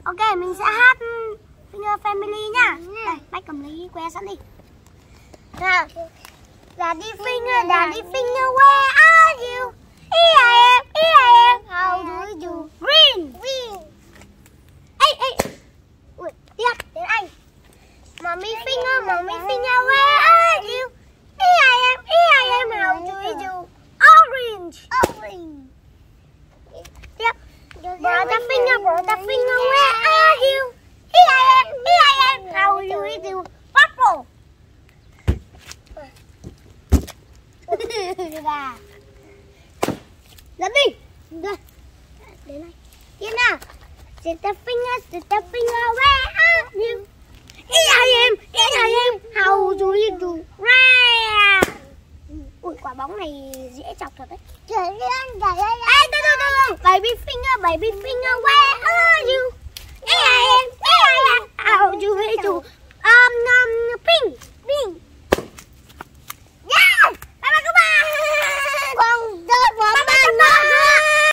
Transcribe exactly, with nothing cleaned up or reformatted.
Ok, mình sẽ hát Finger Family nhá. Đây, Bách cầm lấy que sẵn đi. Nào. Daddy Finger, Daddy Finger, where are you? Here I am, here I am. How do you do? Green. Green. Ê, ê. Ui, tiếp, đến anh. Mommy Finger, Mommy Finger, where are you? Here I am, here I am. How do you do? Orange. Orange. Tiếp. Brother Finger, Brother Finger, where are you? Here I am, here I am. How do you do? Purple. Và dẫn đi. Đây. Đến đây. Yên nào. Sister Finger, Sister Finger, where are you? Here I am, here I am. How do you do? Rare. Ui, quả bóng này dễ chọc thật đấy. Ê, từ từ từ từ. Baby Finger, Baby Finger, where